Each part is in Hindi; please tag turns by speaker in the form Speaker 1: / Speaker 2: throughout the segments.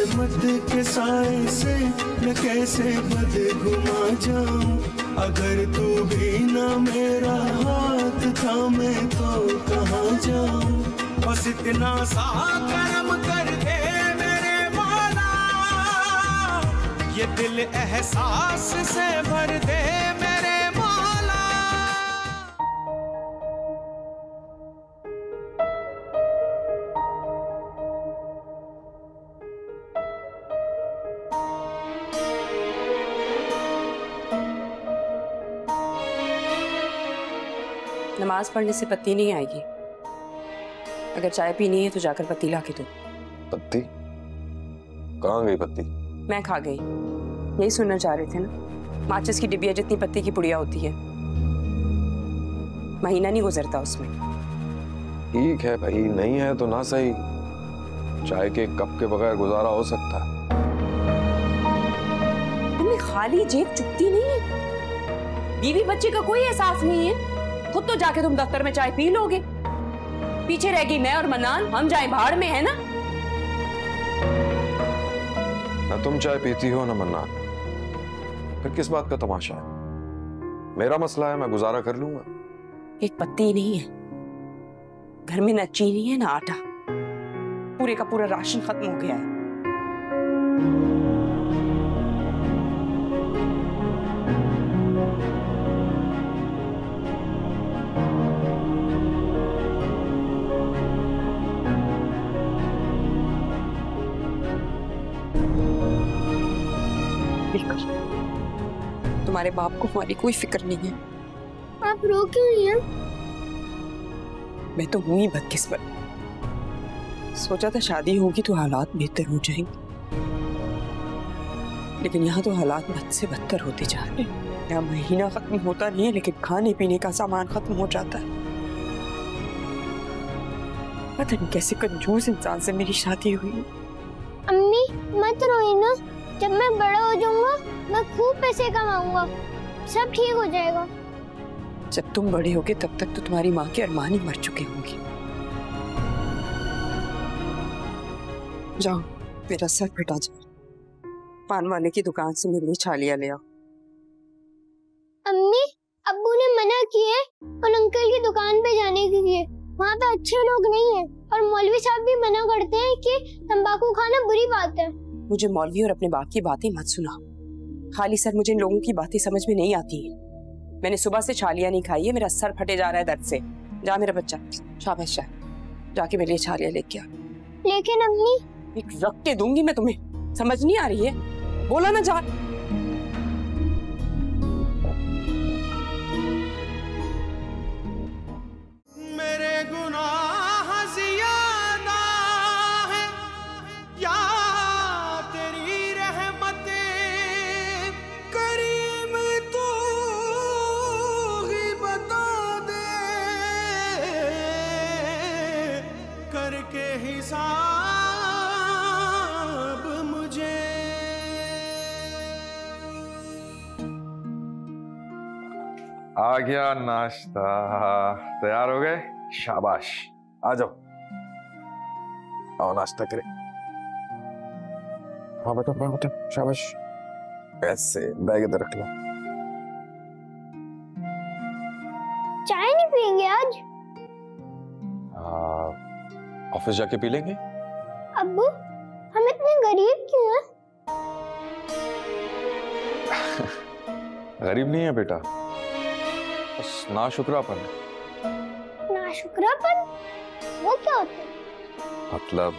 Speaker 1: रहमत के साए से मैं कैसे बदगुमा जाऊं, अगर तू भी ना मेरा हाथ थामे तो कहाँ जाऊं। बस इतना सा करम कर दे मेरे मौला, ये दिल एहसास से भर दे मेरे मौला।
Speaker 2: नमाज पढ़ने से पत्ती नहीं आएगी। अगर चाय पीनी है तो जाकर पत्ती ला के दो।
Speaker 3: पत्ती? कहाँ गई पत्ती?
Speaker 2: मैं खा गई। यही सुनना चाह रहे थे ना, माचिस की डिबिया जितनी पत्ती की पुड़िया होती है, महीना नहीं गुजरता उसमें।
Speaker 3: ठीक है भाई, नहीं है तो ना सही, चाय के कप के बगैर गुजारा हो सकता है।
Speaker 2: तुम्हें खाली जेब चुभती नहीं है? बीवी बच्चे का कोई एहसास नहीं है? खुद तो जाके तुम दफ्तर में चाय पी लोगे, पीछे रहेगी मैं और मन्नान, हम जाए भाड़ में, है ना?
Speaker 3: ना तुम चाय पीती हो ना मन्नान, फिर किस बात का तमाशा है? मेरा मसला है, मैं गुजारा कर लूंगा।
Speaker 2: एक पत्ती नहीं है घर में, न चीनी है ना आटा, पूरे का पूरा राशन खत्म हो गया है। तुम्हारे बाप को हमारी कोई फिक्र नहीं है।
Speaker 4: आप रो क्यों रही हैं?
Speaker 2: मैं तो हूं ही बदकिस्मत। सोचा था शादी होगी तो हालात बेहतर हो जाएंगे, लेकिन यहाँ तो हालात बद से बदतर होते जा रहे हैं। यहाँ महीना खत्म होता नहीं है, लेकिन खाने पीने का सामान खत्म हो जाता है। पता नहीं कैसे कंजूस इंसान से मेरी शादी हुई।
Speaker 4: अम्मी मत रोई ना, जब मैं बड़ा हो जाऊंगा मैं खूब पैसे कमाऊंगा, सब ठीक हो जाएगा।
Speaker 2: जब तुम बड़े होगे तब तक तो तुम्हारी माँ के अरमान ही मर चुके होंगे। जाओ, मेरा सर फटा जाए, पान वाले की दुकान से मेरे लिए छालिया ले आओ।
Speaker 4: अम्मी, अब्बू ने मना किए उन अंकल की दुकान पे जाने के लिए, वहाँ पे अच्छे लोग नहीं हैं, और मौलवी साहब भी मना करते हैं कि तंबाकू खाना बुरी बात है।
Speaker 2: मुझे मौलवी और अपने बाप की बातें मत सुना। खाली सर मुझे इन लोगों की बातें समझ में नहीं आती हैं। मैंने सुबह से छालिया नहीं खाई है, मेरा सर फटे जा रहा है दर्द से। जा मेरा बच्चा, शाबाश, जाके मेरे लिए छालिया लेके आ।
Speaker 4: लेकिन अम्मी,
Speaker 2: एक रख के दूंगी मैं तुम्हें, समझ नहीं आ रही है? बोला ना जा।
Speaker 1: मेरे गुनाह ज़ियादा है या तेरी रहमतें करीम, तू ही बता दे करके हिसाब मुझे।
Speaker 3: आ गया नाश्ता, तैयार हो गए? शाबाश, आ जाओ, आओ नाश्ता करें। हाँ बेटा, बेटा, शाबाश। ऐसे बैग इधर रख लो।
Speaker 4: चाय नहीं पियेंगे आज?
Speaker 3: ऑफिस जाके पी लेंगे।
Speaker 4: अब्बू, हम इतने गरीब क्यों हैं?
Speaker 3: गरीब नहीं है बेटा, बस नाशुक्रापन।
Speaker 4: नाशुक्रापन? वो क्या होता है?
Speaker 3: मतलब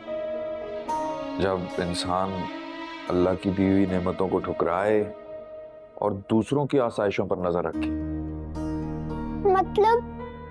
Speaker 3: जब इंसान अल्लाह की दी हुई नेमतों को ठुकराए और दूसरों की आसाइशों पर नजर रखे।
Speaker 4: मतलब?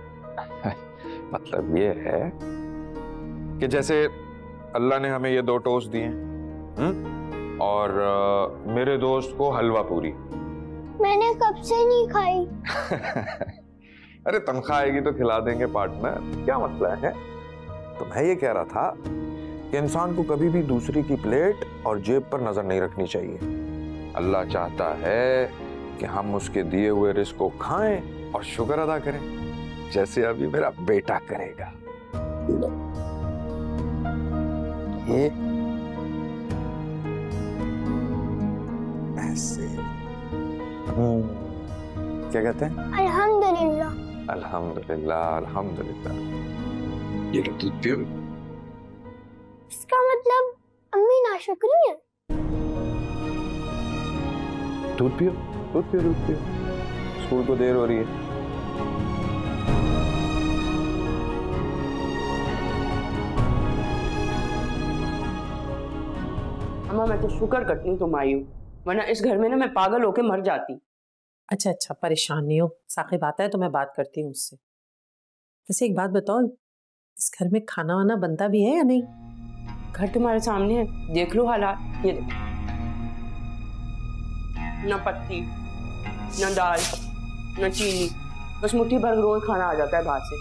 Speaker 3: मतलब ये है कि जैसे अल्लाह ने हमें ये 2 टोस्ट दिए, और मेरे दोस्त को हलवा पूरी।
Speaker 4: मैंने कब से नहीं खाई।
Speaker 3: अरे तनख्वाह आएगी तो खिला देंगे पार्टनर, क्या मसला है? तो मैं ये कह रहा था कि इंसान को कभी भी दूसरे की प्लेट और जेब पर नजर नहीं रखनी चाहिए। अल्लाह चाहता है कि हम उसके दिए हुए रिस्क को खाएं और शुक्र अदा करें, जैसे अभी मेरा बेटा करेगा। ये क्या कहते हैं?
Speaker 4: अल्हम्दुलिल्लाह।
Speaker 3: अल्हम्दुलिल्लाह अल्हम्दुलिल्लाह। ये लो दूध पियो।
Speaker 4: इसका मतलब अम्मी नाशुक्री है।
Speaker 3: दूध पियो दूध पियो दूध पियो, स्कूल को देर हो रही है।
Speaker 2: अम्मा मैं तो शुक्र करती हूँ तुम आई हो, वरना इस घर में ना मैं पागल होके मर जाती।
Speaker 5: अच्छा अच्छा, परेशान नहीं हो, साकिब आता है तो मैं बात करती हूँ उससे। वैसे एक बात बताओ, इस घर में खाना वाना बनता भी है या नहीं?
Speaker 2: घर तुम्हारे सामने है, देख लो हालात। ये देखो, न पत्ती न दाल न चीनी, बस मुट्ठी भर रोज खाना आ जाता है बाहर से।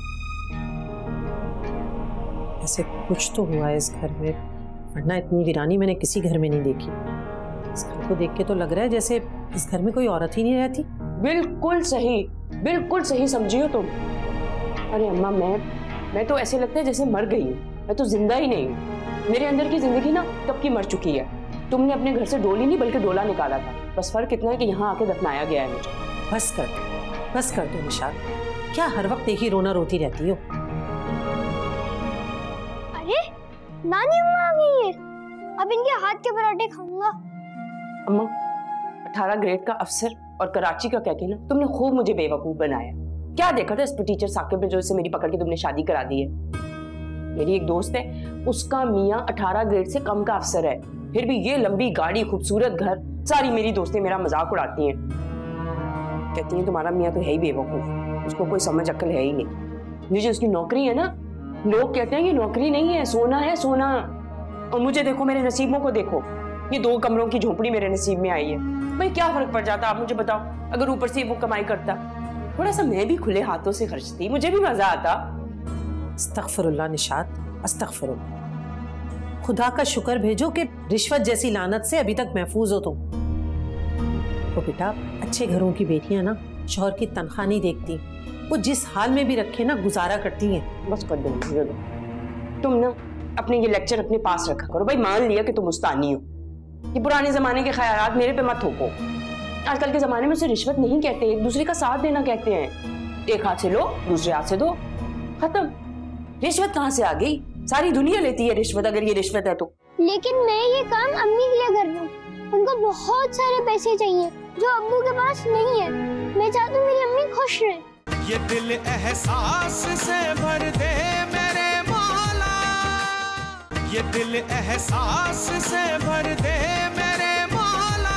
Speaker 5: ऐसे कुछ तो हुआ है इस घर में, वरना इतनी वीरानी मैंने किसी घर में नहीं देखी। इस घर को देख के तो लग रहा है जैसे इस घर में कोई औरत ही नहीं रहती। बिल्कुल सही समझी हो तुम। अरे अम्मा मैं तो ऐसे लगता है जैसे मर गई हूँ, मैं तो जिंदा ही नहीं हूँ। मेरे अंदर की जिंदगी ना कब की मर चुकी है। तुमने अपने घर से डोली नहीं बल्कि डोला निकाला था, बस फर्क इतना है कि यहाँ आके दफनाया गया है मुझे। बस कर दो निशात, क्या हर वक्त एक ही रोना रोती रहती हो?
Speaker 4: अरे नानी अम्मा आ गई है, अब इनके हाथ के पराठे खाऊंगा।
Speaker 2: अम्मा 18 ग्रेड का अफसर और कराची का कहके ना तुमने खूब मुझे बेवकूफ बनाया। क्या देखा था इस पर टीचर साकिब ने जो इससे मेरी पकड़ के तुमने शादी करा दी है। मेरी एक दोस्त है, उसका मियाँ 18 ग्रेड से कम का अफसर है, फिर भी ये लंबी गाड़ी खूबसूरत घर, सारी मेरी दोस्तें मेरा मजाक उड़ाती हैं, कहती हैं तुम्हारा मियाँ तो है ही बेवकूफ, उसको कोई समझ अक्ल है ही नहीं। मुझे उसकी नौकरी है ना, लोग कहते हैं ये नौकरी नहीं है, सोना है सोना। और मुझे देखो, मेरे नसीबों को देखो, ये 2 कमरों की झोपड़ी मेरे नसीब में आई है। भाई क्या फर्क पड़ जाता, आप मुझे बताओ, अगर ऊपर से वो कमाई करता, थोड़ा सा मैं भी खुले हाथों से खर्चती, मुझे भी मजा आता।
Speaker 5: अस्तगफिरुल्लाह निशात, अस्तगफिरुल्लाह। खुदा का शुक्र भेजो कि रिश्वत जैसी लानत से अभी तक महफूज हो तुम। तो बेटा, अच्छे घरों की बेटियां ना शौहर की तनख्वाह नहीं देखती, वो जिस हाल में भी रखे ना गुजारा करती हैं।
Speaker 2: बस कर दो, तुम ना अपने ये लेक्चर अपने पास रखा करो। भाई मान लिया कि तुम उस्तानी हो, ये पुराने जमाने के ख्यालात मेरे पे मत थोपो। आजकल के जमाने में उसे रिश्वत नहीं कहते, एक दूसरे का साथ देना कहते हैं। एक हाथ से लो, दूसरे हाथ से दो, खत्म। रिश्वत कहाँ से आ गई? सारी दुनिया लेती है रिश्वत, अगर ये रिश्वत है तो।
Speaker 4: लेकिन मैं ये काम अम्मी के लिए कर रहा हूँ, उनको बहुत सारे पैसे चाहिए जो अब्बू के पास नहीं है। मैं चाहती हूँ मेरी अम्मी खुश रहे।
Speaker 1: ये दिल एहसास से भर दे मेरे मौला, ये दिल एहसास से भर दे मेरे मौला।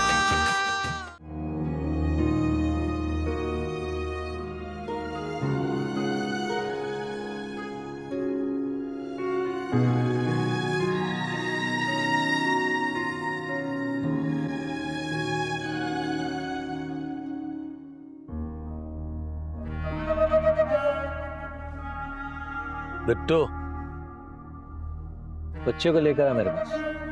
Speaker 6: बिट्टू, बच्चे को लेकर आ मेरे पास।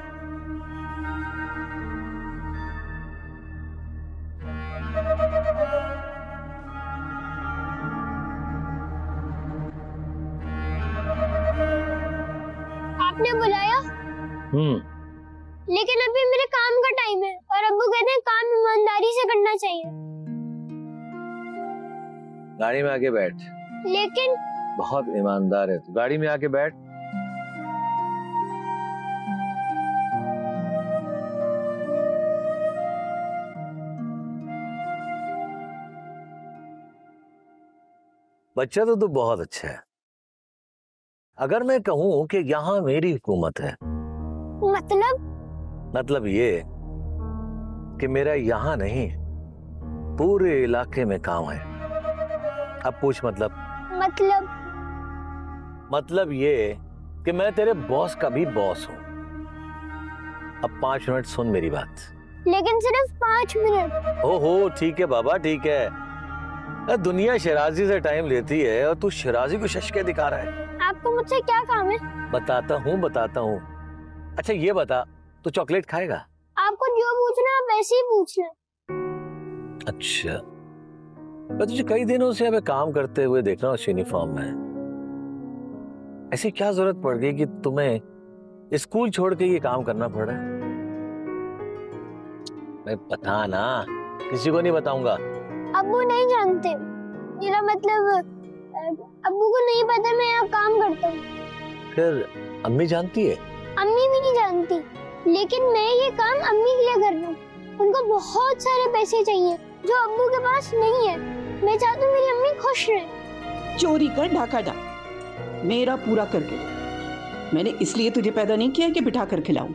Speaker 4: आपने बुलाया? लेकिन अभी मेरे काम का टाइम है और अब्बू कहते हैं काम ईमानदारी से करना चाहिए।
Speaker 6: गाड़ी में आके बैठ।
Speaker 4: लेकिन
Speaker 6: बहुत ईमानदार है तू, गाड़ी में आके बैठ। बच्चा तो तू बहुत अच्छा है। अगर मैं कहूं कि यहां मेरी हुकूमत है, मतलब ये कि मेरा यहां नहीं पूरे इलाके में काम है। अब पूछ मतलब ये कि मैं तेरे बॉस का भी बॉस हूं। अब 5 मिनट सुन मेरी बात।
Speaker 4: लेकिन सिर्फ 5 मिनट।
Speaker 6: ओहो ठीक है बाबा, ठीक है। दुनिया शराजी से टाइम लेती है और तू शराजी को शशके दिखा रहा है।
Speaker 4: आपको मुझसे क्या काम है?
Speaker 6: बताता हूँ। अच्छा ये बता, तू चॉकलेट खाएगा?
Speaker 4: आपको जो पूछना है वैसे ही पूछना।
Speaker 6: अच्छा, मैं तुझे कई दिनों से अब काम करते हुए देख रहा हूँ उस यूनिफॉर्म में। ऐसी क्या जरूरत पड़ गई कि तुम्हें स्कूल छोड़ के ये काम करना पड़ रहा है? मैं बता ना, किसी को नहीं बताऊंगा।
Speaker 4: अब्बू नहीं जानते। मेरा मतलब अब्बू को नहीं पता मैं यहाँ काम करता हूँ।
Speaker 6: फिर अम्मी जानती है?
Speaker 4: अम्मी भी नहीं जानती, लेकिन मैं ये काम अम्मी के लिए कर रहा हूँ। उनको बहुत सारे पैसे चाहिए जो अब्बू के पास नहीं है। मैं चाहती हूँ मेरी अम्मी खुश रहे।
Speaker 7: चोरी कर ढाका डाल, मेरा पूरा करके दे। मैंने इसलिए तुझे पैदा नहीं किया कि बिठा कर खिलाऊं।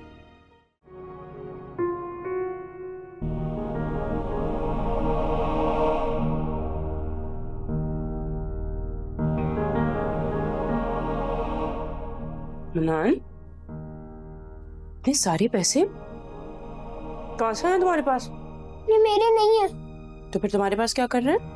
Speaker 5: मनान, इतने सारे पैसे कहाँ से हैं तुम्हारे पास?
Speaker 4: ये मेरे नहीं है।
Speaker 5: तो फिर तुम्हारे पास क्या कर रहे हैं?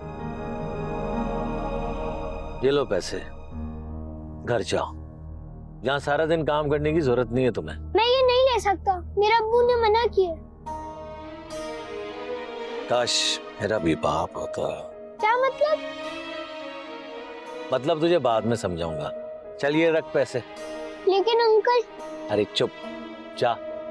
Speaker 6: ये लो पैसे, घर जाओ। यहाँ सारा दिन काम करने की जरूरत नहीं है तुम्हें।
Speaker 4: मैं ये नहीं ले सकता, मेरा अब्बू ने मना किया।
Speaker 6: काश मेरा भी बाप होता।
Speaker 4: क्या मतलब?
Speaker 6: मतलब तुझे बाद में समझाऊंगा। चलिए रख पैसे।
Speaker 4: लेकिन अंकल।
Speaker 6: अरे चुप, जा।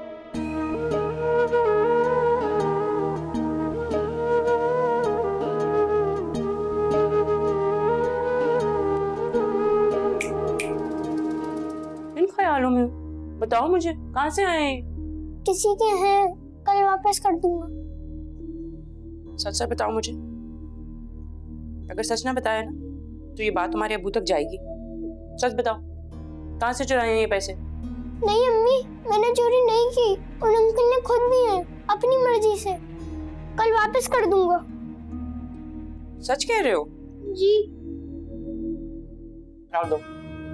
Speaker 5: इन ख्यालों में बताओ मुझे, कहाँ से आए?
Speaker 4: किसी के हैं, कल वापस कर दूंगा।
Speaker 5: सच सच बताओ मुझे। अगर सच ना बताया ना तो ये बात तुम्हारे अब्बू तक जाएगी। सच बताओ, कहाँ से चुराए हैं ये पैसे?
Speaker 4: नहीं अम्मी, मैंने चोरी नहीं की। उन अंकल ने खुद भी है, अपनी मर्जी से। कल वापस कर दूंगा।
Speaker 5: सच कह रहे हो?
Speaker 4: जी।
Speaker 5: डाल दो।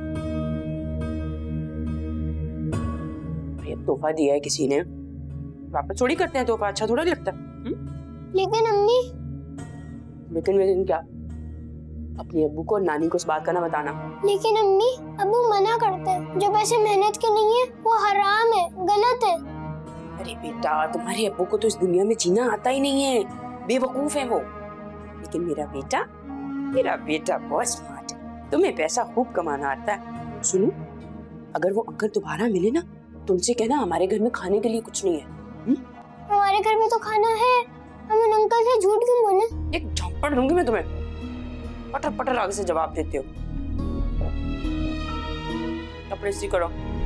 Speaker 5: ये तोहफा दिया है किसी ने, वापस चोरी करते हैं तोहफा, अच्छा थोड़ा लगता।
Speaker 4: लेकिन अम्मी।
Speaker 5: लेकिन क्या? अपनी अब्बू को और नानी को इस बात का ना बताना।
Speaker 4: लेकिन अम्मी, अब्बू मना करते हैं। जो पैसे मेहनत के नहीं है वो हराम है, गलत है।
Speaker 5: अरे बेटा, तुम्हारे अब्बू को तो इस दुनिया में जीना आता ही नहीं है, बेवकूफ है वो। लेकिन मेरा बेटा बहुत स्मार्ट है, तुम्हें पैसा खूब कमाना आता है। सुनो, अगर वो अंकल दोबारा मिले ना तो उनसे कहना हमारे घर में खाने के लिए कुछ नहीं है।
Speaker 4: हमारे घर में तो खाना है, हम उन अंकल से झूठ क्यों बोले?
Speaker 5: एक झप्पड़ दूंगी मैं तुम्हें, पटर पटर आगे से जवाब देते हो। कपड़े इस्त्री करो।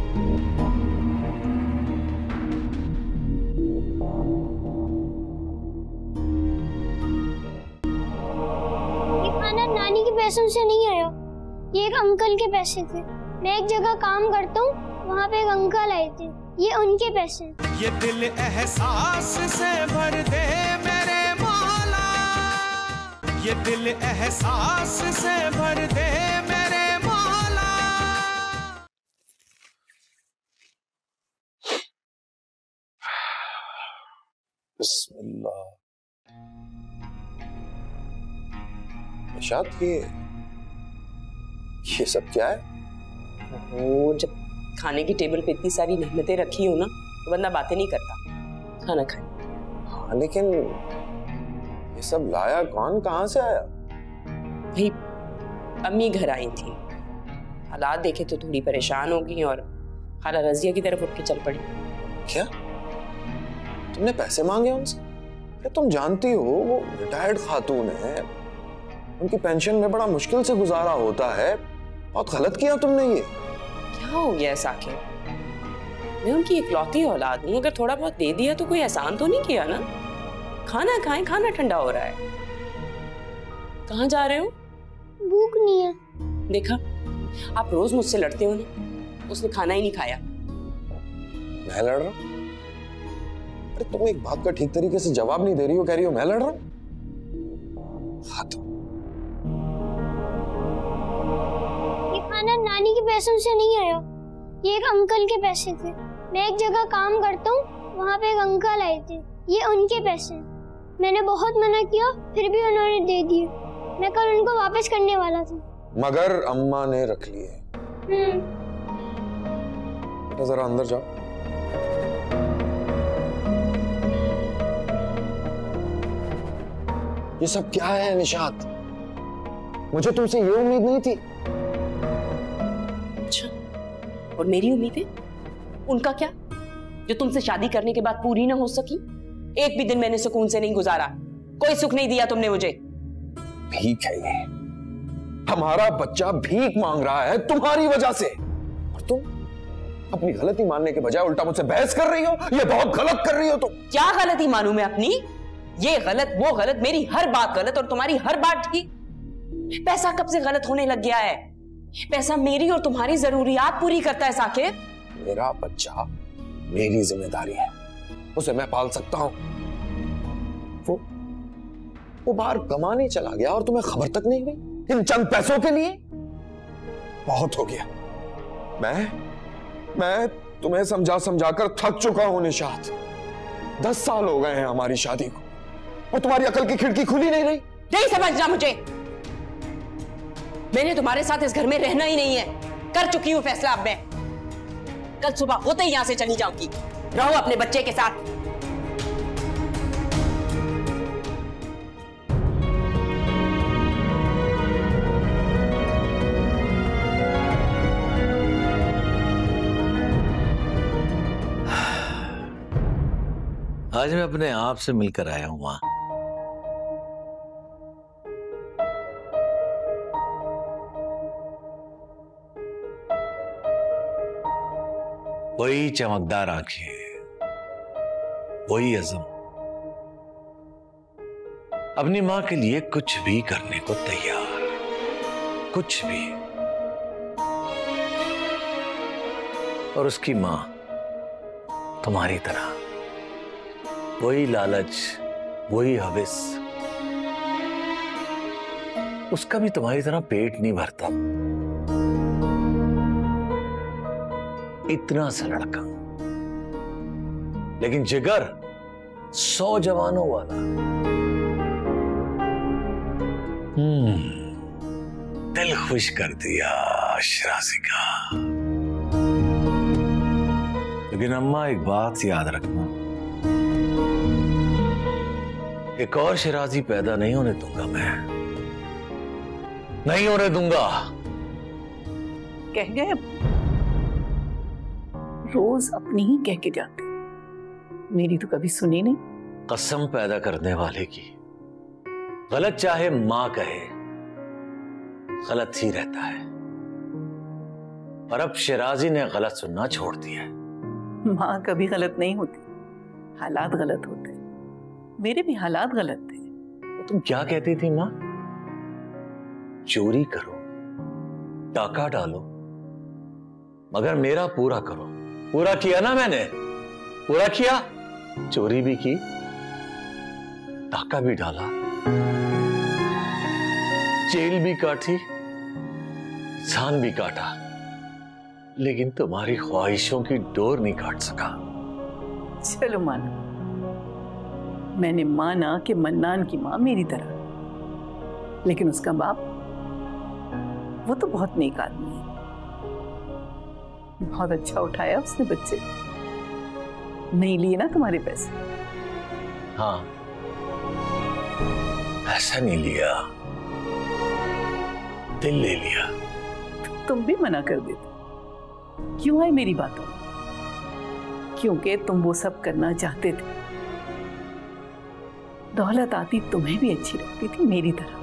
Speaker 4: ये खाना नानी के पैसों से नहीं आया, ये एक अंकल के पैसे थे। मैं एक जगह काम करता हूँ, वहाँ पे एक अंकल आए थे, ये उनके पैसे।
Speaker 1: ये दिल एहसास से भर दे मेरे मौला, ये दिल एहसास से भर दे मेरे मौला।
Speaker 3: बिस्मिल्लाह। निशात, ये सब क्या है?
Speaker 5: वो जब खाने की टेबल पे इतनी सारी नेमतें रखी हो ना तो बंदा बातें नहीं करता, खाना खाए।
Speaker 3: हाँ, लेकिन ये सब लाया कौन, कहाँ से आया?
Speaker 5: भाई अम्मी घर आई थी, हालात देखे तो थोड़ी परेशान हो गई और खाला रजिया की तरफ उठ के चल पड़ी।
Speaker 3: क्या तुमने पैसे मांगे उनसे? क्या तुम जानती हो वो रिटायर्ड खातून है, उनकी पेंशन में बड़ा मुश्किल से गुजारा होता है। बहुत गलत किया तुमने ये।
Speaker 5: क्या हो गया साकिब, मैं उनकी इकलौती औलाद हूँ, अगर थोड़ा बहुत दे दिया तो कोई एहसान तो नहीं किया ना। खाना खाएं, खाना ठंडा हो रहा है। कहाँ जा रहे हो?
Speaker 4: भूख नहीं है।
Speaker 5: देखा, आप रोज मुझसे लड़ते हो ना, उसने खाना ही नहीं खाया।
Speaker 3: मैं लड़ रहा हूँ? अरे तुम एक बात का ठीक तरीके से जवाब नहीं दे रही हो, कह रही हो मैं लड़ रहा हूँ।
Speaker 4: ये खाना नानी के पैसों से नहीं आया, ये एक अंकल के पैसे थे। मैं एक जगह काम करता हूँ, वहाँ पे एक अंकल आए थे, ये उनके पैसे। मैंने बहुत मना किया, फिर भी उन्होंने दे दिए। मैं कल उनको वापस करने वाला था,
Speaker 3: मगर अम्मा ने रख लिए। बेटा जरा अंदर जाओ। ये सब क्या है निशात? मुझे तुमसे ये उम्मीद नहीं थी।
Speaker 5: अच्छा, और मेरी उम्मीदें? उनका क्या, जो तुमसे शादी करने के बाद पूरी ना हो सकी? एक भी दिन मैंने सुकून से नहीं गुजारा, कोई सुख नहीं दिया तुमने मुझे।
Speaker 3: भीख है ये। हमारा बच्चा भीख मांग रहा है तुम्हारी वजह से, और तुम अपनी गलती मानने के बजाय उल्टा मुझसे बहस कर रही हो। ये बहुत गलत कर रही हो तुम।
Speaker 2: क्या गलती मानूं मैं अपनी? ये गलत वो गलत, मेरी हर बात गलत और तुम्हारी हर बात ठीक। पैसा कब से गलत होने लग गया है? पैसा मेरी और तुम्हारी जरूरियात पूरी करता है साकिब।
Speaker 3: मेरा बच्चा मेरी जिम्मेदारी है, उसे मैं पाल सकता हूं। वो बाहर कमाने चला गया और तुम्हें खबर तक नहीं हुई इन चंद पैसों के लिए? बहुत हो गया। मैं तुम्हें समझा समझाकर थक चुका हूं निशात। 10 साल हो गए हैं हमारी शादी को और तुम्हारी अकल की खिड़की खुली नहीं रही।
Speaker 2: नहीं समझना मुझे। मैंने तुम्हारे साथ इस घर में रहना ही नहीं है। कर चुकी हूं फैसला अब मैं। कल सुबह होते ही यहां से चली जाऊंगी। रहो अपने बच्चे के साथ।
Speaker 6: आज मैं अपने आप से मिलकर आया हूं मां। वही चमकदार आंखें, वही अज़म, अपनी मां के लिए कुछ भी करने को तैयार, कुछ भी। और उसकी मां तुम्हारी तरह, वही लालच, वही हविस। उसका भी तुम्हारी तरह पेट नहीं भरता। इतना सा लड़का, लेकिन जिगर 100 जवानों वाला। दिल खुश कर दिया शराजी का। लेकिन अम्मा एक बात याद रखना, एक और शराजी पैदा नहीं होने दूंगा मैं, नहीं होने दूंगा।
Speaker 7: कह गए रोज अपनी ही कह के जाते, मेरी तो कभी सुनी नहीं।
Speaker 6: कसम पैदा करने वाले की, गलत चाहे मां कहे, गलत ही रहता है। और अब शराजी ने गलत सुनना छोड़ दिया है।
Speaker 7: मां कभी गलत नहीं होती, हालात गलत होते। मेरे भी हालात गलत थे।
Speaker 6: तो तुम क्या कहती थी मां? चोरी करो, डाका डालो, मगर मेरा पूरा करो। पूरा किया ना मैंने, पूरा किया। चोरी भी की, डाका भी डाला, जेल भी काटी, जान भी काटा, लेकिन तुम्हारी ख्वाहिशों की डोर नहीं काट सका।
Speaker 7: चलो मानो, मैंने माना कि मन्नान की मां मेरी तरह, लेकिन उसका बाप वो तो बहुत नेक आदमी है। बहुत अच्छा उठाया उसने बच्चे, नहीं लिए ना तुम्हारे पैसे।
Speaker 6: हाँ, ऐसा नहीं लिया, दिल ले लिया।
Speaker 7: तुम भी मना कर देते, क्यों है मेरी बातों? क्योंकि तुम वो सब करना चाहते थे। दौलत आती तुम्हें भी अच्छी लगती थी मेरी तरह।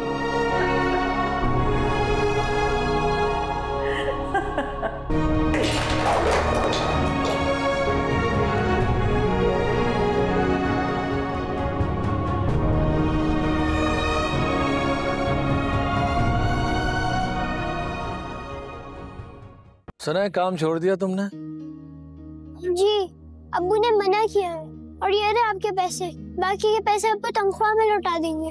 Speaker 6: सुना है काम छोड़ दिया तुमने?
Speaker 4: जी, अब्बू ने मना किया है। और ये रहे आपके पैसे, बाकी के पैसे अब्बू तनख्वाह में लौटा देंगे।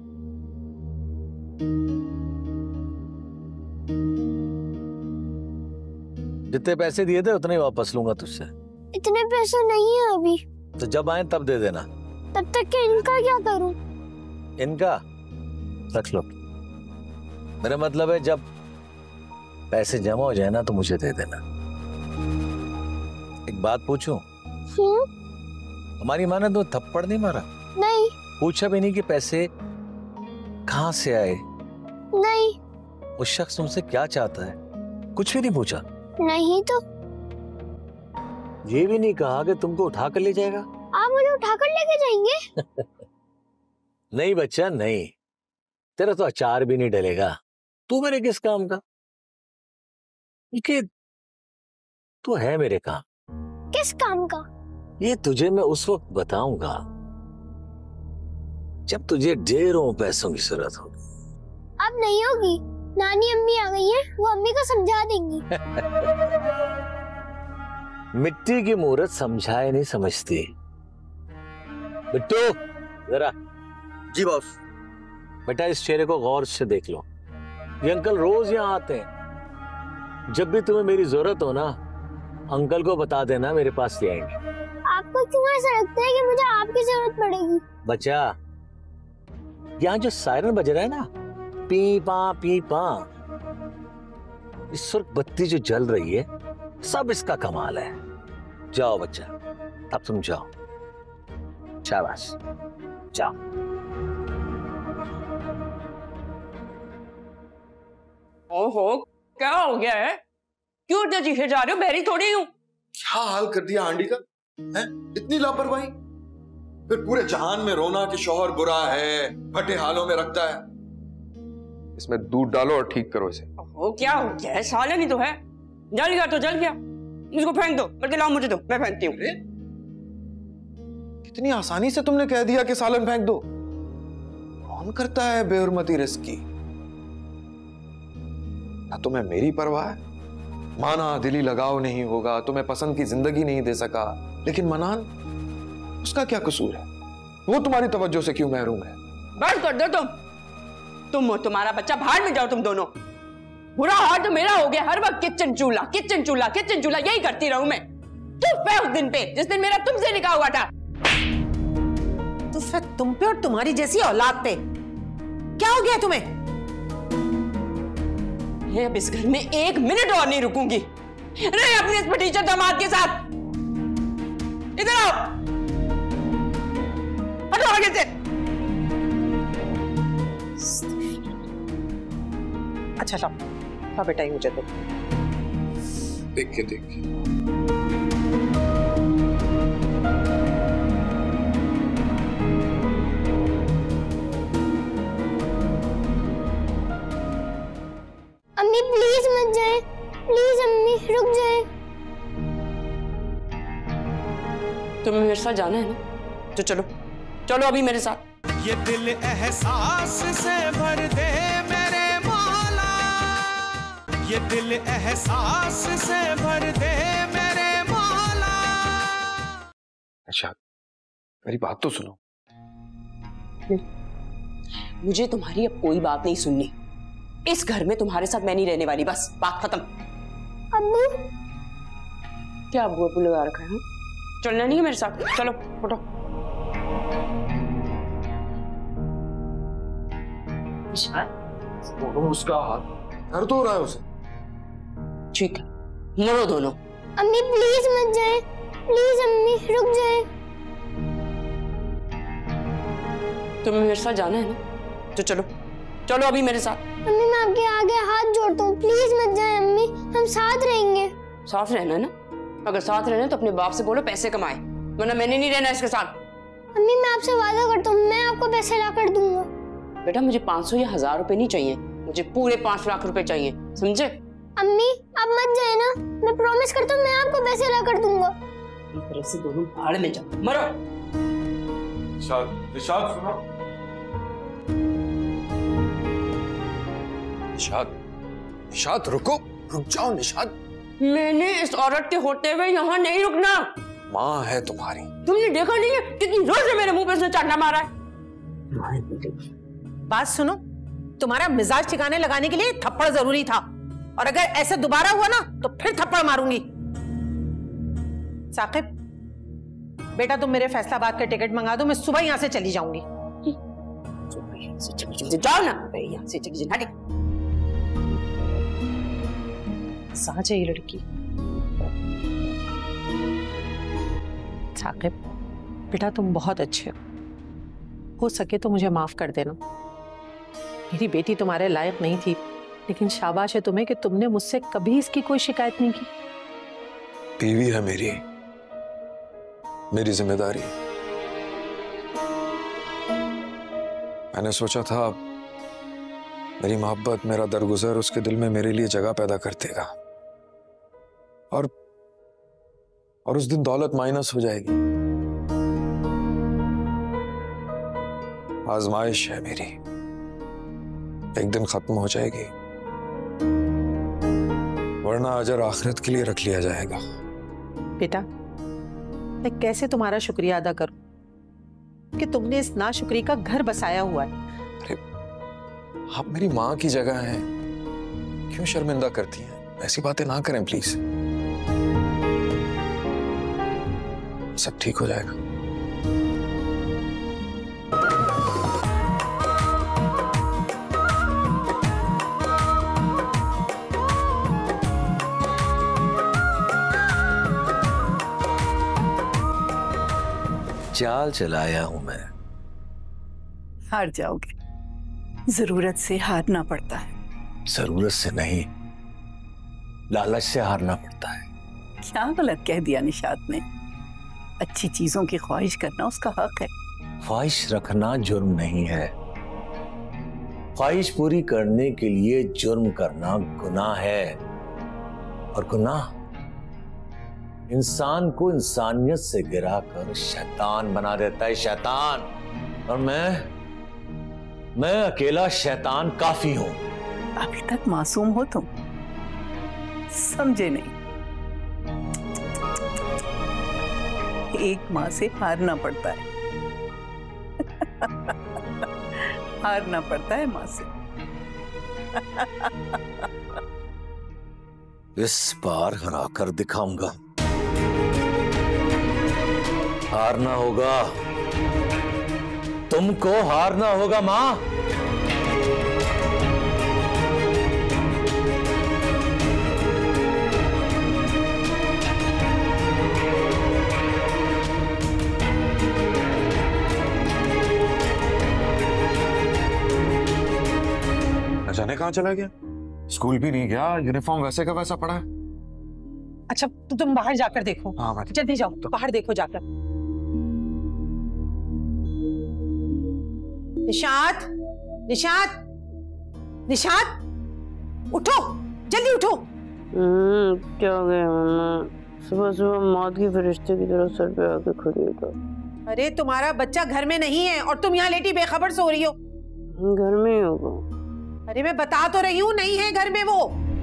Speaker 6: जितने पैसे दिए थे उतने ही वापस लूंगा तुझसे।
Speaker 4: इतने पैसे नहीं है अभी।
Speaker 6: तो जब आए तब दे देना।
Speaker 4: तब तक के इनका क्या करूं?
Speaker 6: इनका रख लो। मेरा मतलब है जब पैसे जमा हो जाए ना तो मुझे दे देना। एक बात पूछूं? हमारी माँ ने तो थप्पड़ नहीं मारा?
Speaker 4: नहीं।
Speaker 6: पूछा भी नहीं कि पैसे कहां से आए?
Speaker 4: नहीं।
Speaker 6: उस शख्स तुमसे क्या चाहता है? कुछ भी नहीं पूछा?
Speaker 4: नहीं। तो
Speaker 6: ये भी नहीं कहा कि तुमको उठा कर ले जाएगा?
Speaker 4: आप मुझे उठाकर लेके जाएंगे?
Speaker 6: नहीं बच्चा नहीं, तेरा तो अचार भी नहीं डलेगा, तू मेरे किस काम का? कि तू है मेरे काम।
Speaker 4: किस काम का?
Speaker 6: ये तुझे मैं उस वक्त बताऊंगा जब तुझे ढेरों पैसों की जरूरत होगी।
Speaker 4: अब नहीं होगी, नानी अम्मी आ गई है, वो अम्मी को समझा देंगी।
Speaker 6: मिट्टी की मूरत समझाए नहीं समझती। बिट्टू जरा।
Speaker 8: जी बॉस।
Speaker 6: बेटा इस चेहरे को गौर से देख लो, ये अंकल रोज यहाँ आते हैं। जब भी तुम्हें मेरी जरूरत हो ना, अंकल को बता देना, मेरे पास ले आएंगे।
Speaker 4: आपको क्यों ऐसा लगता है कि मुझे आपकी जरूरत पड़ेगी?
Speaker 6: बच्चा, यहाँ जो सायरन बज रहा है ना, पी पा, इस सुर्ख बत्ती जो जल रही है, सब इसका कमाल है। जाओ बच्चा, अब तुम जाओ, शाबाश, जाओ।
Speaker 2: ओहो, क्या हो गया है? क्यों इतने चीखे जा रहे हो? बहरी थोड़ी हूँ।
Speaker 3: क्या हाल कर दिया आंटी का है? इतनी लापरवाही। फिर पूरे जहान में रोना कि शौहर बुरा है, फटे हालों में रखता है। इसमें दूध डालो और ठीक करो इसे।
Speaker 2: ओहो, क्या हो गया है? सालन ही तो है, जल गया तो जल गया, इसको फेंक दो। बल्कि लाओ मुझे दो, मैं फेंकती हूँ।
Speaker 3: कितनी आसानी से तुमने कह दिया कि सालन फेंक दो। कौन करता है बेहुरमती रिस्क की? ना तुम्हें मेरी परवाह है, माना दिली लगाव नहीं होगा, तुम्हें पसंद की जिंदगी नहीं दे सका, लेकिन मनान, उसका क्या कसूर है? वो तुम्हारी तवज्जो से क्यों महरूम है?
Speaker 2: बस कर दो तुम और तुम्हारा बच्चा बाहर में जाओ। तुम दोनों, बुरा हाल तो मेरा हो गया। हर वक्त किचन चूल्हा यही करती रहूं मैं। चुप है उस दिन पे जिस दिन मेरा तुमसे निकाह हुआ था।
Speaker 9: तो फिर तुम पे और तुम्हारी जैसी औलाद पे क्या हो गया तुम्हें?
Speaker 2: मैं अब इस घर में एक मिनट और नहीं रुकूंगी। नहीं अपने इस टीचर दामाद के साथ। इधर आओ, हटो आगे से।
Speaker 9: अच्छा लो, हाँ बेटा ही मुझे दो।
Speaker 3: देख के
Speaker 4: अम्मी प्लीज मत जाए, प्लीज अम्मी रुक जाए।
Speaker 2: तुम्हें मेरे साथ जाना है ना, तो चलो चलो अभी मेरे साथ।
Speaker 1: ये दिल एहसास से भर दे मेरे मौला, ये दिल एहसास से भर दे मेरे मौला।
Speaker 3: अच्छा मेरी बात तो सुनो।
Speaker 2: मुझे तुम्हारी अब कोई बात नहीं सुननी। इस घर में तुम्हारे साथ मैं नहीं रहने वाली, बस बात खत्म।
Speaker 4: अब्बू?
Speaker 2: क्या अब्बू लगा रखा है? चलना नहीं है मेरे साथ, चलो उठो।
Speaker 3: उसका हाथ दर्द हो रहा है उसे।
Speaker 2: ठीक है, मरो दोनों।
Speaker 4: अम्मी प्लीज मत जाए, प्लीज अम्मी रुक जाए।
Speaker 2: तुम्हें मेरे साथ जाना है ना, तो चलो चलो अभी मेरे साथ।
Speaker 4: अम्मी मैं आपके आगे हाथ जोड़ता हूँ, प्लीज मत जाए अम्मी, हम साथ रहेंगे।
Speaker 2: साथ रहना है ना? अगर साथ रहना है तो अपने बाप से बोलो पैसे कमाए, वरना मैंने नहीं रहना इसके साथ।
Speaker 4: अम्मी मैं आपसे वादा करता हूँ, मैं आपको पैसे ला कर दूंगा।
Speaker 2: बेटा मुझे 500 या 1000 रुपए नहीं चाहिए, मुझे पूरे 5 लाख रुपए चाहिए, समझे?
Speaker 4: अम्मी आप मत जाए ना, मैं प्रॉमिस करता हूँ मैं आपको पैसे ला कर दूंगा।
Speaker 2: एक तरफ से दोनों भाड़ में जाओ, मरो।
Speaker 3: निशाद सुनो। निशाद रुक जाओ निशाद।
Speaker 2: मैंने इस औरत के होते हुए यहाँ नहीं रुकना।
Speaker 3: माँ है तुम्हारी।
Speaker 2: तुमने देखा नहीं है कितनी जोर से मेरे मुंह पे उसने चाटना मारा है?
Speaker 9: बात सुनो, तुम्हारा मिजाज ठिकाने लगाने के लिए थप्पड़ जरूरी था, और अगर ऐसे दोबारा हुआ ना तो फिर थप्पड़ मारूंगी। साकिब बेटा तुम मेरे फैसलाबाद का टिकट मंगा दो, मैं सुबह यहाँ से चली जाऊंगी।
Speaker 2: जाओ ना यहाँ से, चली जाओ।
Speaker 9: साज है ये लड़की। साकिब बेटा तुम बहुत अच्छे हो सके तो मुझे माफ कर देना। मेरी बेटी तुम्हारे लायक नहीं थी, लेकिन शाबाश है तुम्हें कि तुमने मुझसे कभी इसकी कोई शिकायत नहीं की।
Speaker 3: बीवी है मेरी जिम्मेदारी। मैंने सोचा था मेरी मोहब्बत, मेरा दरगुजर उसके दिल में मेरे लिए जगह पैदा कर देगा और उस दिन दौलत माइनस हो जाएगी। आजमाइश है मेरी, एक दिन खत्म हो जाएगी, वरना अजर आखिरत के लिए रख लिया जाएगा।
Speaker 9: बेटा, मैं कैसे तुम्हारा शुक्रिया अदा करूं कि तुमने इस नाशुक्री का घर बसाया हुआ है।
Speaker 3: अरे आप मेरी माँ की जगह हैं, क्यों शर्मिंदा करती हैं? ऐसी बातें ना करें प्लीज। सब ठीक हो जाएगा।
Speaker 6: चाल चलाया हूं मैं।
Speaker 7: हार जाओगे, जरूरत से हारना पड़ता है।
Speaker 6: जरूरत से नहीं, लालच से हारना पड़ता है।
Speaker 7: क्या गलत कह दिया निशात ने? अच्छी चीजों की ख्वाहिश करना उसका हक है।
Speaker 6: ख्वाहिश रखना जुर्म नहीं है, ख्वाहिश पूरी करने के लिए जुर्म करना गुनाह है। और गुनाह इंसान को इंसानियत से गिराकर शैतान बना देता है, शैतान। और मैं अकेला शैतान काफी हूं।
Speaker 7: अभी तक मासूम हो तुम, समझे नहीं। एक माँ से हारना पड़ता है। हारना पड़ता है माँ से।
Speaker 6: इस बार हरा कर दिखाऊंगा। हारना होगा, तुमको हारना होगा मां।
Speaker 3: जाने कहाँ चला गया? स्कूल भी नहीं गया, यूनिफॉर्म वैसे का वैसा पड़ा है।
Speaker 9: अच्छा तो तुम बाहर जाकर देखो।
Speaker 3: हाँ,
Speaker 9: जल्दी जाओ तो बाहर देखो जाकर। निशात, निशात, निशात, उठो, जल्दी उठो।
Speaker 2: क्या हो गया मम्मा? सुबह सुबह मौत की फरिश्ते की तरह सर पे आके खड़ी हो।
Speaker 9: अरे तुम्हारा बच्चा घर में नहीं है और तुम यहाँ लेटी बेखबर सो रही हो।
Speaker 2: घर में ही होगा।
Speaker 9: अरे मैं बता तो रही हूँ, नहीं है घर में वो।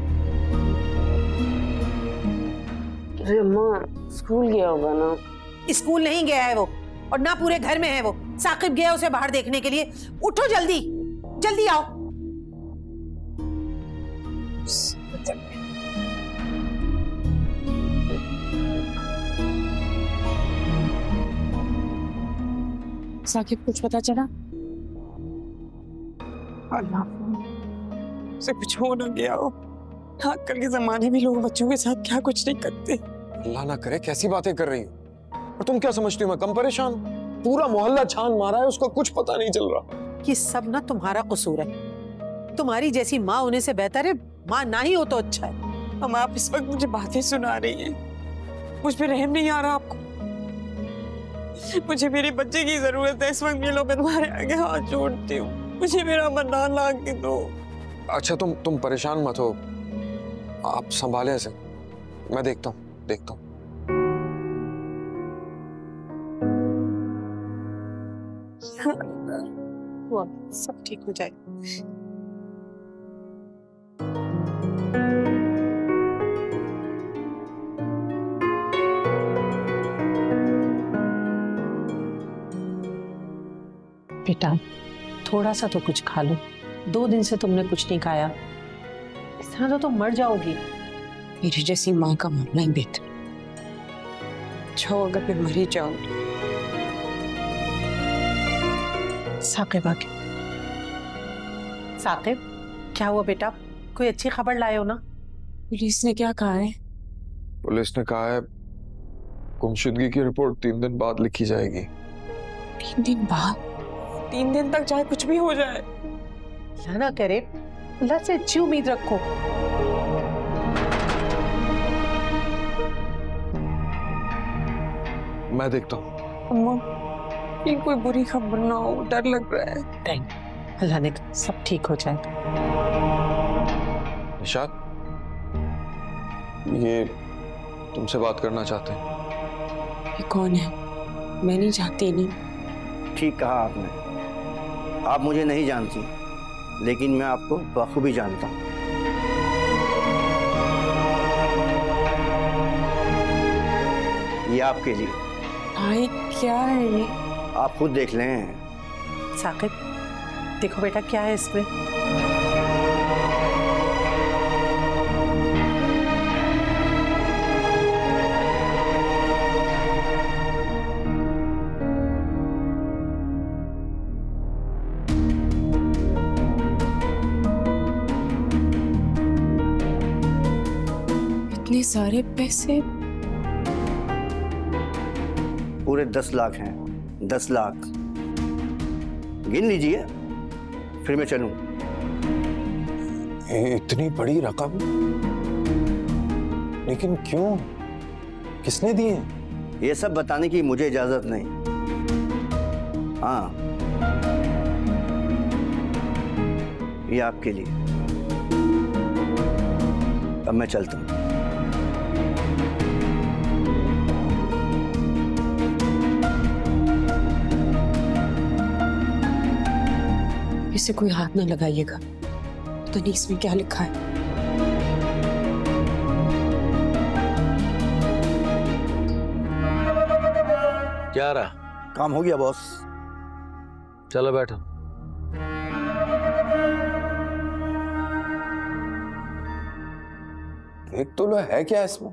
Speaker 2: अरे अम्मा, स्कूल गया होगा ना।
Speaker 9: स्कूल नहीं गया है वो, और ना पूरे घर में है वो। साकिब गया उसे बाहर देखने के लिए। उठो जल्दी, जल्दी आओ।
Speaker 2: साकिब कुछ पता चला? अल्लाह से कुछ हो ना गया हो। आजकल के जमाने में लोग बच्चों के साथ क्या कुछ नहीं करते।
Speaker 3: अल्लाह ना करे, कैसी बातें कर रही हो? और तुम क्या समझती हो मैं कम परेशान? पूरा मोहल्ला छान मारा है, उसका कुछ पता नहीं चल रहा।
Speaker 9: ये सब ना तुम्हारा कसूर है। तुम्हारी जैसी माँ होने से बेहतर है माँ ना ही हो तो अच्छा है।
Speaker 2: हम आप इस वक्त मुझे बातें सुना रही हैं, मुझ पे रहम नहीं आ रहा आपको? मुझे मेरे बच्चे की जरूरत है इस वक्त। मिलो, मैं तुम्हारे आगे हाथ जोड़ती हूँ, मुझे मेरा मन्नान ला के दो।
Speaker 3: अच्छा तुम परेशान मत हो, आप संभाले इसे, मैं देखता हूँ।
Speaker 9: सब ठीक हो जाएगा। बेटा थोड़ा सा तो कुछ खा लो, 2 दिन से तुमने कुछ नहीं खाया। इस तरह तो तुम मर जाओगी।
Speaker 2: मेरी जैसी माँ का मरना ही बेहतर। अगर मैं मरी जाऊंगी।
Speaker 9: साकिब आके। साकिब क्या हुआ बेटा? कोई अच्छी खबर लाए हो ना?
Speaker 2: पुलिस ने क्या कहा है?
Speaker 3: पुलिस ने कहा है गुमशुदगी की रिपोर्ट 3 दिन बाद लिखी जाएगी।
Speaker 2: 3 दिन बाद? 3 दिन तक चाहे कुछ भी हो जाए।
Speaker 9: अल्लाह ना करे, अल्लाह से अच्छी उम्मीद रखो।
Speaker 3: मैं देखता हूँ।
Speaker 2: अम्मा, ये कोई बुरी खबर ना हो, डर लग रहा है।
Speaker 9: नहीं, अल्लाह ने कहा सब ठीक हो जाएगा।
Speaker 3: निशात, ये तुमसे बात करना चाहते हैं।
Speaker 2: ये कौन है? मैं नहीं जानती। नहीं।
Speaker 8: ठीक कहा आपने। आप मुझे नहीं जानती, लेकिन मैं आपको बखूबी जानता हूँ। ये आपके लिए।
Speaker 2: भाई क्या है ये?
Speaker 8: आप खुद देख लें।
Speaker 9: साकिब देखो बेटा क्या है इसमें।
Speaker 2: इतने सारे पैसे?
Speaker 8: पूरे 10 लाख हैं। 10 लाख गिन लीजिए, फिर मैं चलूं।
Speaker 3: इतनी बड़ी रकम? लेकिन क्यों? किसने दी है?
Speaker 8: ये सब बताने की मुझे इजाजत नहीं। हाँ, ये आपके लिए। अब मैं चलता हूं।
Speaker 2: इसे कोई हाथ ना लगाइएगा, तो नहीं इसमें क्या लिखा है।
Speaker 6: क्या रहा?
Speaker 8: काम हो गया बॉस।
Speaker 6: चलो बैठो।
Speaker 3: देख तो लो है क्या इसमें।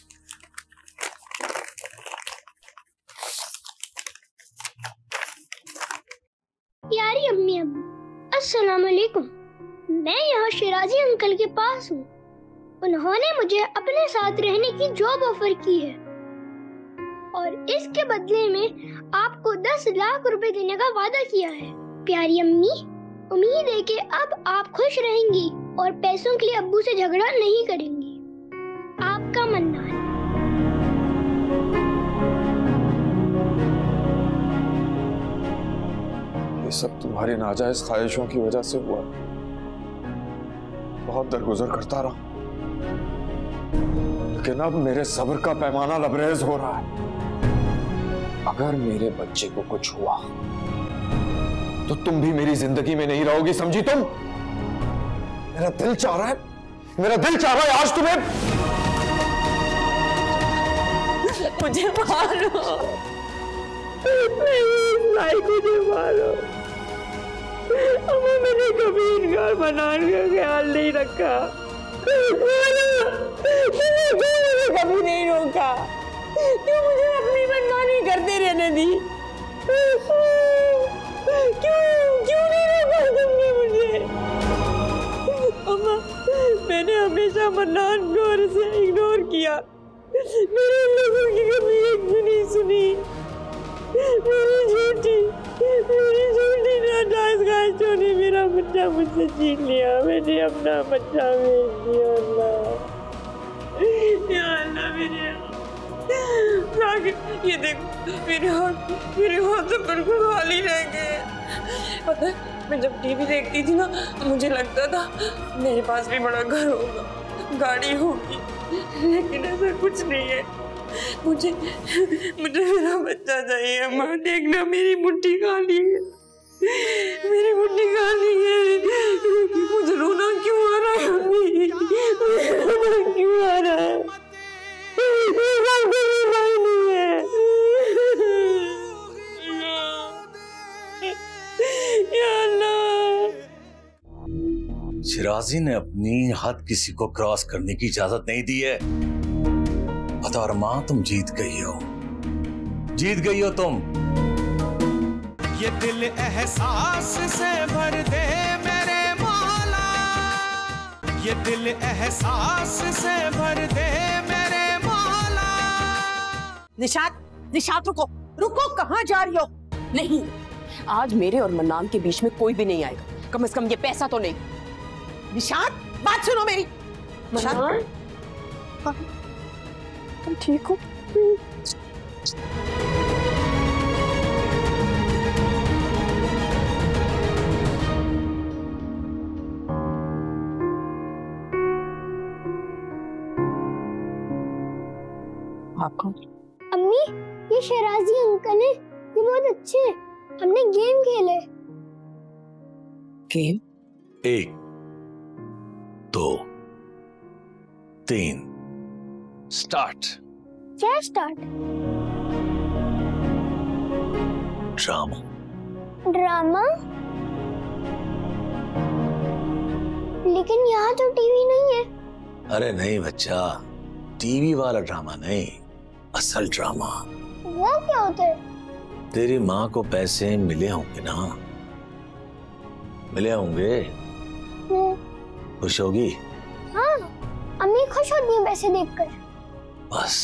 Speaker 4: प्यारी अम्मी अब्बू, अस्सलाम वालेकुम। मैं यहाँ शिराजी अंकल के पास हूँ। उन्होंने मुझे अपने साथ रहने की जॉब ऑफर की है और इसके बदले में आपको 10 लाख रुपए देने का वादा किया है। प्यारी अम्मी, उम्मीद है कि अब आप खुश रहेंगी और पैसों के लिए अब्बू से झगड़ा नहीं करेंगी। आपका मन्नान।
Speaker 3: ये सब तुम्हारी नाजायज ख्वाहिशों की वजह से हुआ। बहुत दरगुजर करता रहा, लेकिन अब मेरे सब्र का पैमाना लबरेज हो रहा है। अगर मेरे बच्चे को कुछ हुआ तो तुम भी मेरी जिंदगी में नहीं रहोगी, समझी तुम? मेरा दिल चाह रहा है, मेरा दिल चाह रहा है आज तुम्हें।
Speaker 2: मुझे मारो, मुझे मारो। अम्मा, मैंने कभी इनकार बनाने का ख्याल नहीं रखा। मुझे कभी नहीं रोका। क्यों मुझे अपनी मनमानी करते रहने दी? क्यों नहीं रोका तुमने मुझे? अम्मा, मैंने हमेशा मन्नान को और से इग्नोर किया। मेरे लोगों की कभी एक भी नहीं सुनी। मेरी झूठी नाजायज ख्वाहिशों ने मेरा बच्चा मुझसे छीन लिया। मैंने अपना बच्चा बेच दिया। अल्लाह, या अल्लाह, मेरे ये देखो, मेरे हाथ से बिल्कुल खाली रह गए। पता है, मैं जब टीवी देखती थी ना, मुझे लगता था मेरे पास भी बड़ा घर होगा, गाड़ी होगी, लेकिन ऐसा कुछ नहीं है। मुझे मेरा बच्चा चाहिए। अम्मा, देखना मेरी मुट्ठी खाली है, मेरी मुट्ठी खाली है। मुझे रोना क्यों आ रहा है अम्मी? रोना क्यों आ रहा है? नहीं है। या अल्लाह,
Speaker 6: शिराजी ने अपनी हद किसी को क्रॉस करने की इजाजत नहीं दी है। और मां, तुम जीत गई हो, जीत गई हो तुम।
Speaker 1: ये दिल एहसास से भर दे मेरे मौला, ये दिल एहसास से भर दे मेरे मौला।
Speaker 9: निशात, निशात रुको, रुको, कहाँ जा रही हो?
Speaker 2: नहीं, आज मेरे और मन्नान के बीच में कोई भी नहीं आएगा, कम से कम ये पैसा तो नहीं।
Speaker 9: निशात, बात सुनो मेरी।
Speaker 2: मन्नान, तुम ठीक हो? आप कौन?
Speaker 4: अम्मी, ये शराजी अंकल है, ये बहुत अच्छे हैं। हमने गेम खेले।
Speaker 2: गेम?
Speaker 6: 1 2 3 स्टार्ट।
Speaker 4: क्या स्टार्ट?
Speaker 6: ड्रामा।
Speaker 4: ड्रामा? लेकिन यहाँ तो टीवी नहीं है।
Speaker 6: अरे नहीं बच्चा, टीवी वाला ड्रामा नहीं, असल ड्रामा।
Speaker 4: वो क्या होता है?
Speaker 6: तेरी माँ को पैसे मिले होंगे ना? मिले होंगे? खुश होगी?
Speaker 4: हाँ, अम्मी खुश होती है पैसे देखकर।
Speaker 6: बस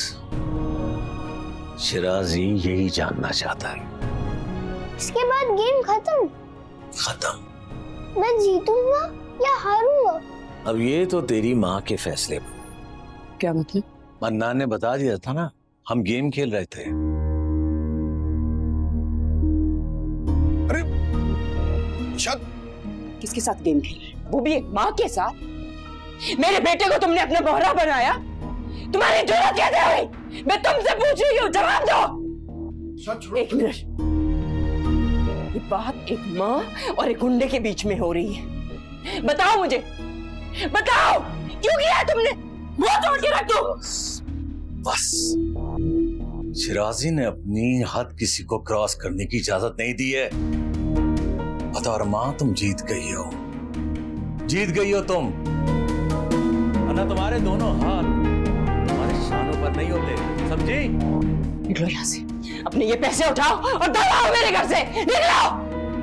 Speaker 6: शिराजी यही जानना चाहता है।
Speaker 4: इसके बाद गेम खत्म?
Speaker 6: खत्म।
Speaker 4: मैं जीतूंगा या हारूंगा?
Speaker 6: अब ये तो तेरी माँ के फैसले पर।
Speaker 2: क्या मतलब?
Speaker 6: मन्नान ने बता दिया था ना, हम गेम खेल रहे थे।
Speaker 3: अरे शक,
Speaker 2: किसके साथ गेम खेल रहे? वो भी एक माँ के साथ? मेरे बेटे को तुमने अपना बोहरा बनाया? तुम्हारी जरूरत कैसे हुई? मैं तुमसे पूछ रही हूँ, जवाब दो। एक मिनट, ये बात एक माँ और एक गुंडे के बीच में हो रही है। बताओ मुझे, बताओ क्यों किया तुमने? मुंह तोड़ के रख दो।
Speaker 6: बस शिराजी ने अपनी हद किसी को क्रॉस करने की इजाजत नहीं दी है। बता और माँ, तुम जीत गई हो, जीत गई हो तुम। वरना तुम्हारे दोनों हाथ तुम्हारे शानों पर नहीं होते, समझी?
Speaker 2: निकलो यहाँ से, अपने ये पैसे उठाओ और दौड़ाओ मेरे घर से, निकलो।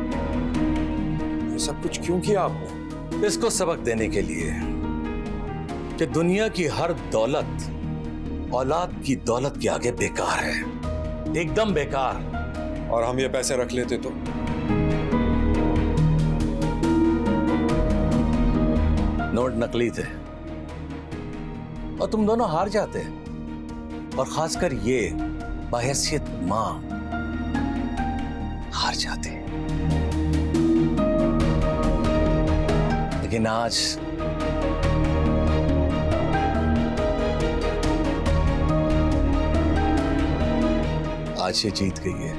Speaker 3: ये सब कुछ क्यों किया आपने?
Speaker 6: इसको सबक देने के लिए कि दुनिया की हर दौलत औलाद की दौलत के आगे बेकार है, एकदम बेकार।
Speaker 3: और हम ये पैसे रख लेते तो?
Speaker 6: नोट नकली थे और तुम दोनों हार जाते, और खासकर ये बहैसियत मां हार जाते। लेकिन आज ये जीत गई है,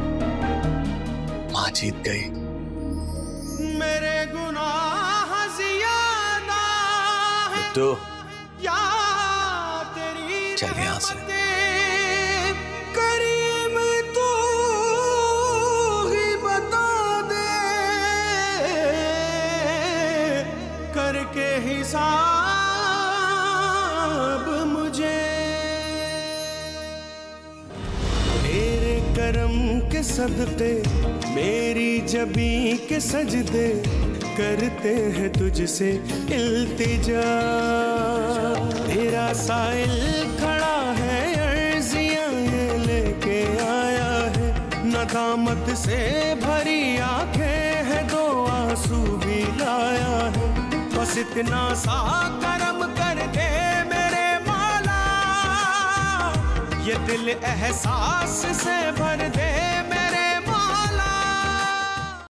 Speaker 6: मां जीत गई।
Speaker 1: मेरे गुनाह ज़ियादा है
Speaker 6: तो
Speaker 1: या तेरी
Speaker 6: चल यहाँ से।
Speaker 1: करीम तू ही बता दे करके हिसाब मुझे। तेरे करम के सदक़े मेरी जबी के सजदे करते हैं तुझसे इल्तिजा। तेरा साइल खड़ा है, अर्ज़ियाँ ये लेके आया है, नदामत से भरी आंखें हैं, दो आंसू भी लाया है। बस इतना सा करम कर दे मेरे मौला, ये दिल एहसास से भर दे